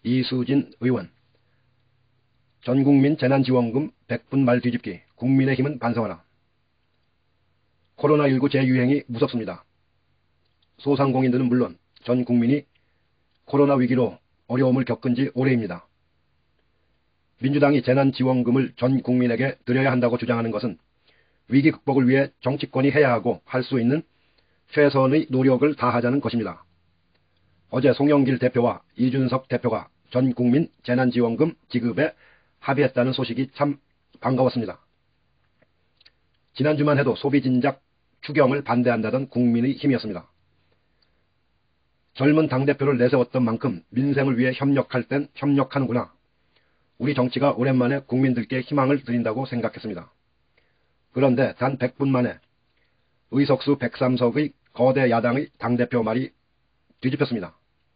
이수진 의원. 전국민 재난지원금 100분 말 뒤집기. 국민의힘은 반성하라. 코로나19 재유행이 무섭습니다. 소상공인들은 물론 전 국민이 코로나 위기로 어려움을 겪은 지 오래입니다. 민주당이 재난지원금을 전 국민에게 드려야 한다고 주장하는 것은 위기 극복을 위해 정치권이 해야 하고 할 수 있는 최선의 노력을 다하자는 것입니다. 어제 송영길 대표와 이준석 대표가 전 국민 재난지원금 지급에 합의했다는 소식이 참 반가웠습니다. 지난주만 해도 소비진작 추경을 반대한다던 국민의 힘이었습니다. 젊은 당대표를 내세웠던 만큼 민생을 위해 협력할 땐 협력하는구나. 우리 정치가 오랜만에 국민들께 희망을 드린다고 생각했습니다. 그런데 단 100분 만에 의석수 103석의 거대 야당의 당대표 말이 뒤집혔습니다.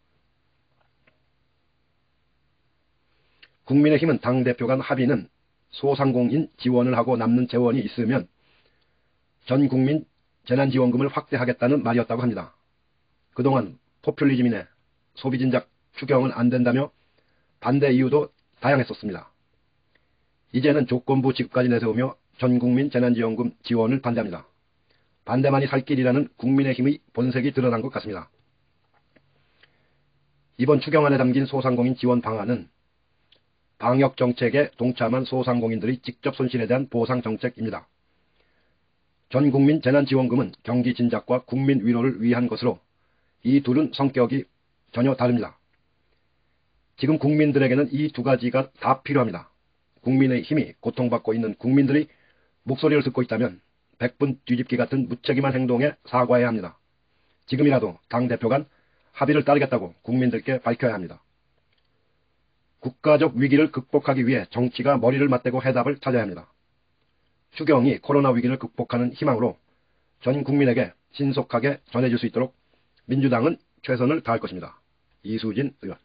국민의힘은 당대표 간 합의는 소상공인 지원을 하고 남는 재원이 있으면 전 국민 재난지원금을 확대하겠다는 말이었다고 합니다. 그동안 포퓰리즘이네, 소비진작 추경은 안 된다며 반대 이유도 다양했었습니다. 이제는 조건부 지급까지 내세우며 전 국민 재난지원금 지원을 반대합니다. 반대만이 살 길이라는 국민의힘의 본색이 드러난 것 같습니다. 이번 추경안에 담긴 소상공인 지원 방안은 방역정책에 동참한 소상공인들의 직접 손실에 대한 보상정책입니다. 전 국민 재난지원금은 경기 진작과 국민 위로를 위한 것으로 이 둘은 성격이 전혀 다릅니다. 지금 국민들에게는 이 두 가지가 다 필요합니다. 국민의 힘이 고통받고 있는 국민들의 목소리를 듣고 있다면 100분 뒤집기 같은 무책임한 행동에 사과해야 합니다. 지금이라도 당대표 간 합의를 따르겠다고 국민들께 밝혀야 합니다. 국가적 위기를 극복하기 위해 정치가 머리를 맞대고 해답을 찾아야 합니다. 추경이 코로나 위기를 극복하는 희망으로 전 국민에게 신속하게 전해질 수 있도록 민주당은 최선을 다할 것입니다. 이수진 의원.